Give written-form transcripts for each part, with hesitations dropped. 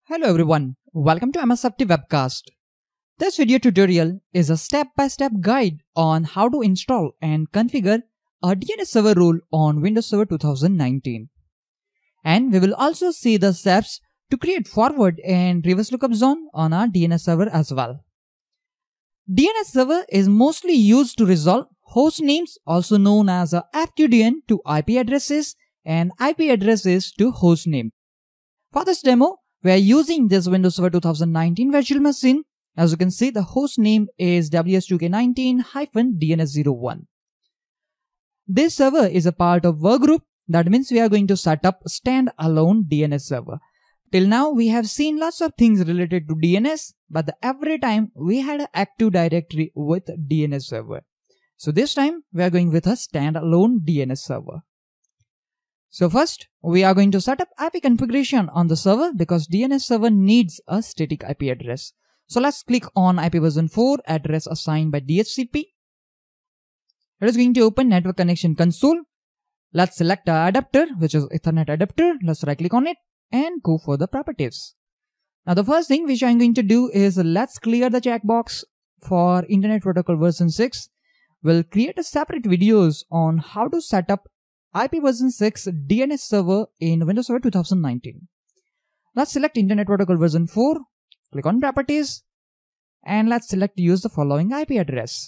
Hello everyone, welcome to MSFT Webcast. This video tutorial is a step-by-step guide on how to install and configure a DNS server role on Windows Server 2019. And we will also see the steps to create forward and reverse lookup zone on our DNS server as well. DNS server is mostly used to resolve host names, also known as FQDN, to IP addresses and IP addresses to host name. For this demo, we are using this Windows Server 2019 virtual machine. As you can see, the host name is ws2k19-DNS01. This server is a part of workgroup. That means we are going to set up standalone DNS server. Till now, we have seen lots of things related to DNS, but every time we had an Active Directory with DNS server. So this time we are going with a standalone DNS server. So first, we are going to set up IP configuration on the server because DNS server needs a static IP address. So let's click on IP version 4 address assigned by DHCP. It is going to open network connection console. Let's select our adapter, which is Ethernet adapter. Let's right click on it and go for the properties. Now the first thing which I'm going to do is let's clear the checkbox for Internet Protocol version 6. We'll create a separate videos on how to set up IP version 6 DNS server in Windows Server 2019. Let's select Internet Protocol version 4, click on properties, and let's select use the following IP address.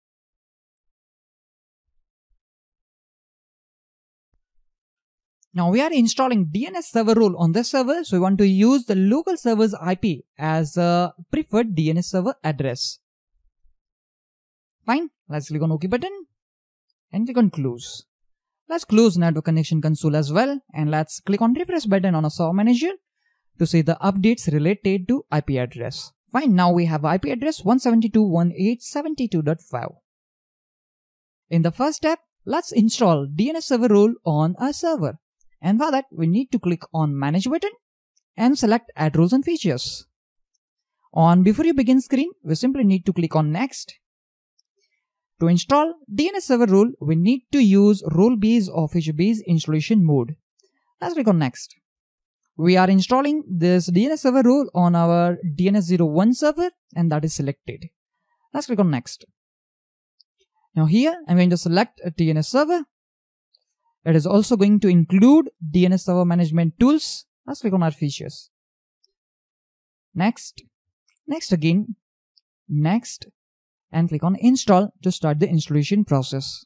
Now we are installing DNS server role on this server, so we want to use the local server's IP as a preferred DNS server address. Fine, let's click on OK button and click on close. Let's close network connection console as well, and let's click on refresh button on a server manager to see the updates related to IP address. Fine, now we have IP address 172.168.72.5. In the first step, let's install DNS server role on our server. And for that, we need to click on manage button and select add roles and features. On before you begin screen, we simply need to click on next. To install DNS server role, we need to use role-based or feature-based installation mode. Let's click on next. We are installing this DNS server role on our DNS01 server, and that is selected. Let's click on next. Now here, I'm going to select a DNS server. It is also going to include DNS server management tools. Let's click on our features. Next, next again, next, and click on install to start the installation process.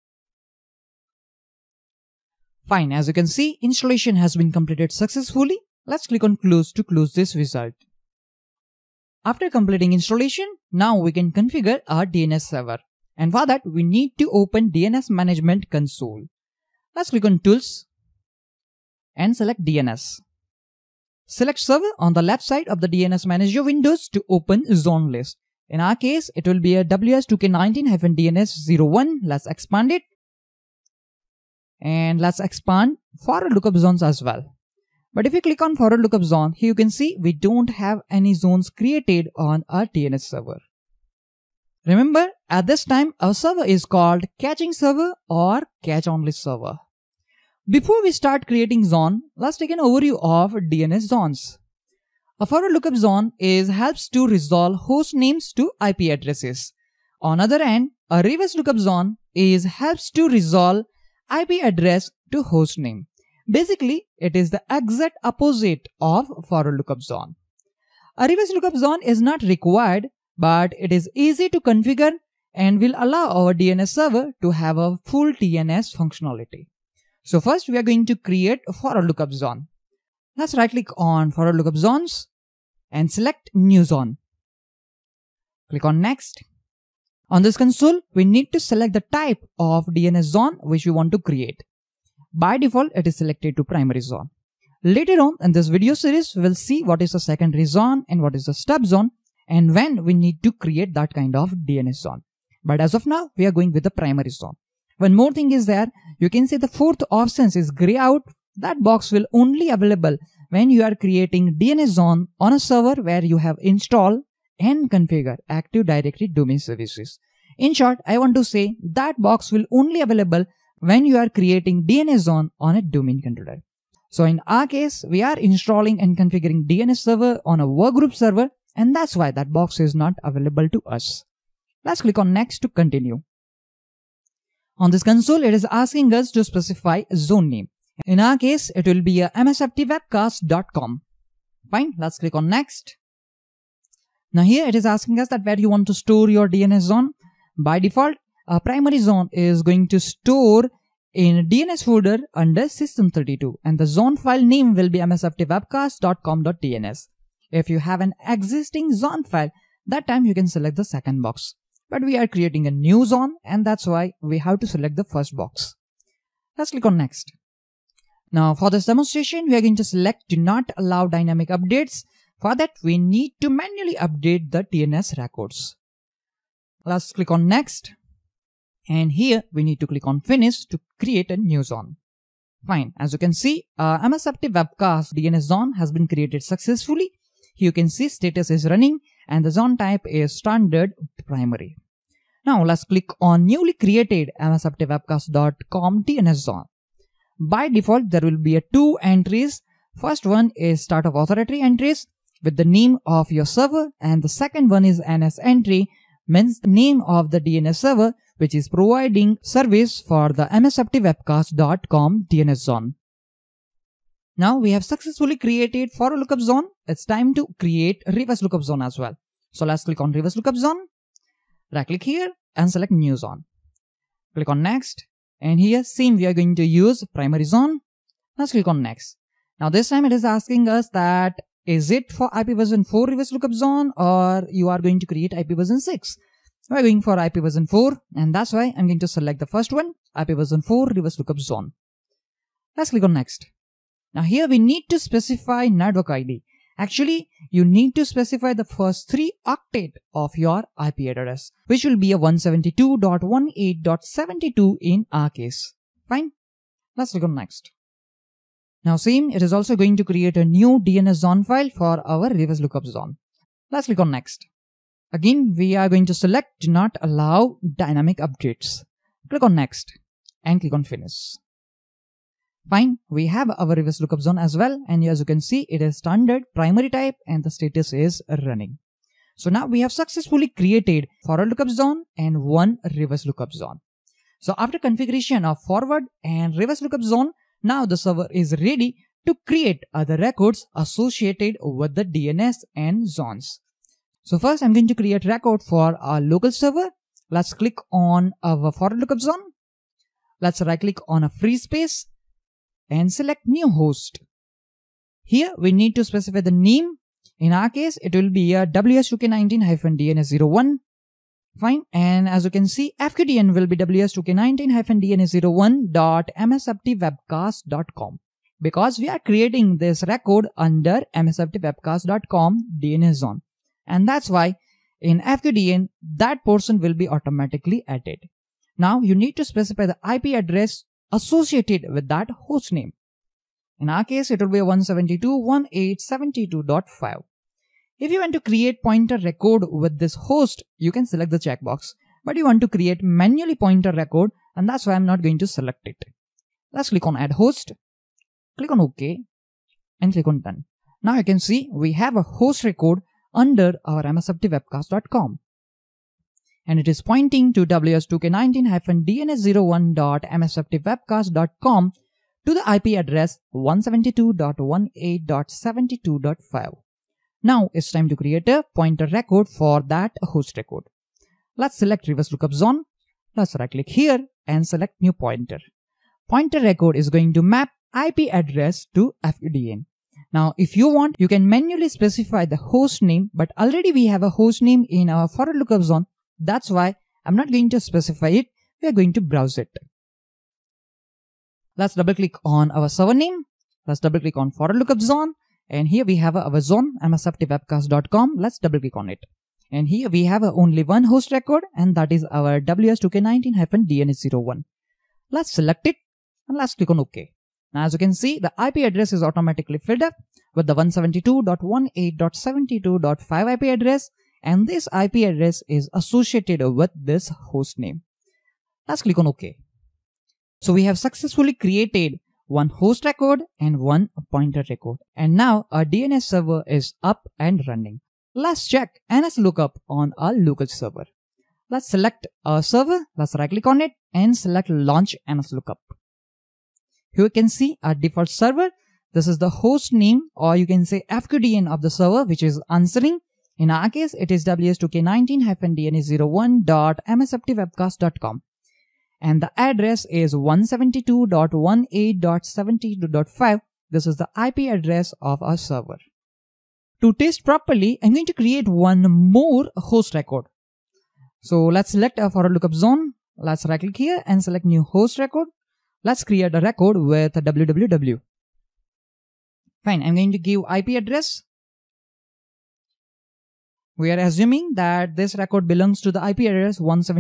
Fine, as you can see, installation has been completed successfully. Let's click on close to close this wizard. After completing installation, now we can configure our DNS server. And for that, we need to open DNS management console. Let's click on tools and select DNS. Select server on the left side of the DNS manager windows to open zone list. In our case, it will be a ws2k19-DNS01. Let's expand it. And let's expand forward lookup zones as well. But if you click on forward lookup zone, here you can see we don't have any zones created on our DNS server. Remember, at this time, our server is called caching server or cache only server. Before we start creating zone, let's take an overview of DNS zones. A forward lookup zone helps to resolve host names to IP addresses. On the other hand, a reverse lookup zone helps to resolve IP address to host name. Basically, it is the exact opposite of forward lookup zone. A reverse lookup zone is not required, but it is easy to configure and will allow our DNS server to have a full DNS functionality. So first, we are going to create a forward lookup zone. Let's right click on forward lookup zones and select new zone. Click on next. On this console, we need to select the type of DNS zone which we want to create. By default, it is selected to primary zone. Later on in this video series, we will see what is the secondary zone and what is the stub zone and when we need to create that kind of DNS zone. But as of now, we are going with the primary zone. One more thing is there, you can see the fourth option is gray out. That box will only available when you are creating DNS zone on a server where you have installed and configure Active Directory domain services. In short, I want to say that box will only available when you are creating DNS zone on a domain controller. So in our case, we are installing and configuring DNS server on a workgroup server, and that's why that box is not available to us. Let's click on next to continue. On this console, it is asking us to specify a zone name. In our case, it will be a msftwebcast.com. Fine, let's click on next. Now here it is asking us that where you want to store your DNS zone. By default, our primary zone is going to store in DNS folder under system32, and the zone file name will be msftwebcast.com.dns. If you have an existing zone file, that time you can select the second box. But we are creating a new zone, and that's why we have to select the first box. Let's click on next. Now for this demonstration, we are going to select do not allow dynamic updates. For that, we need to manually update the DNS records. Let's click on next. And here we need to click on finish to create a new zone. Fine, as you can see, MSFT Webcast DNS zone has been created successfully. Here you can see status is running and the zone type is standard primary. Now let's click on newly created msftwebcast.com DNS zone. By default, there will be two entries. First one is start of authority entries with the name of your server, and the second one is NS entry, means the name of the DNS server which is providing service for the msftwebcast.com DNS zone. Now we have successfully created for a lookup zone. It's time to create a reverse lookup zone as well. So let's click on reverse lookup zone. Right click here and select new zone. Click on next, and here same we are going to use primary zone. Let's click on next. Now this time it is asking us that is it for IP version 4 reverse lookup zone or you are going to create IP version 6. We're going for IP version 4, and that's why I'm going to select the first one, IP version 4 reverse lookup zone. Let's click on next. Now here we need to specify network ID. Actually, you need to specify the first 3 octet of your IP address, which will be a 172.18.72 in our case. Fine. Let's click on next. Now same, it is also going to create a new DNS zone file for our reverse lookup zone. Let's click on next. Again, we are going to select do not allow dynamic updates. Click on next and click on finish. Fine, we have our reverse lookup zone as well, and as you can see, it is standard primary type and the status is running. So now we have successfully created forward lookup zone and one reverse lookup zone. So after configuration of forward and reverse lookup zone, now the server is ready to create other records associated with the DNS and zones. So first I'm going to create record for our local server. Let's click on our forward lookup zone. Let's right click on a free space and select new host. Here we need to specify the name. In our case, it will be a ws2k19-dns01. Fine. And as you can see, FQDN will be ws2k19-dns01.msftwebcast.com because we are creating this record under msftwebcast.com DNS zone. And that's why in FQDN, that portion will be automatically added. Now you need to specify the IP address associated with that host name. In our case, it will be 172.168.72.5. If you want to create pointer record with this host, you can select the checkbox. But you want to create manually pointer record, and that's why I'm not going to select it. Let's click on add host, click on OK, and click on done. Now you can see we have a host record under our msftwebcast.com. And it is pointing to ws2k19-dns01.msftwebcast.com to the IP address 172.18.72.5. Now it's time to create a pointer record for that host record. Let's select reverse lookup zone. Let's right click here and select new pointer. Pointer record is going to map IP address to FQDN. Now if you want, you can manually specify the host name, but already we have a host name in our forward lookup zone. That's why I'm not going to specify it. We are going to browse it. Let's double click on our server name. Let's double click on forward lookup zone. And here we have our zone, msftwebcast.com. Let's double click on it. And here we have only one host record, and that is our ws2k19-dns01. Let's select it and let's click on OK. Now as you can see, the IP address is automatically filled up with the 172.18.72.5 IP address, and this IP address is associated with this host name. Let's click on OK. So we have successfully created one host record and one pointer record. And now our DNS server is up and running. Let's check NS lookup on our local server. Let's select our server, let's right click on it and select launch NS lookup. Here you can see our default server. This is the host name, or you can say FQDN of the server, which is answering. In our case, it is ws2k19-dns01.msfpwebcast.com. And the address is 172.18.72.5. This is the IP address of our server. To test properly, I'm going to create one more host record. So let's select a forward lookup zone. Let's right click here and select new host record. Let's create a record with www. Fine, I'm going to give IP address. We are assuming that this record belongs to the IP address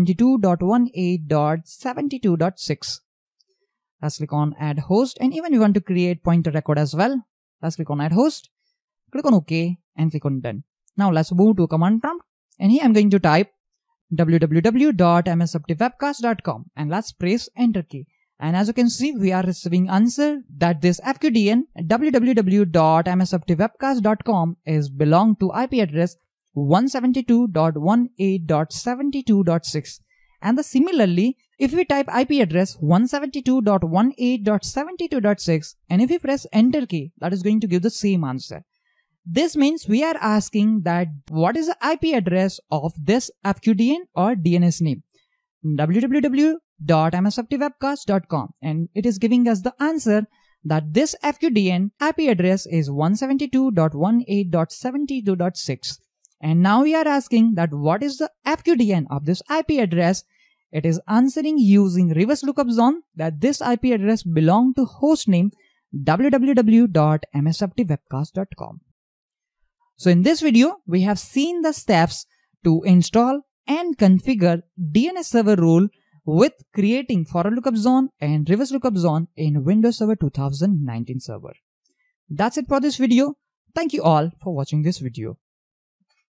172.18.72.6. Let's click on add host, and even we want to create pointer record as well. Let's click on add host, click on OK and click on done. Now let's move to command prompt, and here I'm going to type www.msfpwebcast.com and let's press enter key. And as you can see, we are receiving answer that this FQDN www.msfpwebcast.com is belong to IP address 172.18.72.6. And similarly, if we type IP address 172.18.72.6 and if we press enter key, that is going to give the same answer. This means we are asking that what is the IP address of this FQDN or DNS name? www.msfpwebcast.com, and it is giving us the answer that this FQDN IP address is 172.18.72.6. And now we are asking that what is the FQDN of this IP address. It is answering using reverse lookup zone that this IP address belong to hostname www.msfpwebcast.com. So in this video, we have seen the steps to install and configure DNS server role with creating forward lookup zone and reverse lookup zone in Windows Server 2019 server. That's it for this video. Thank you all for watching this video.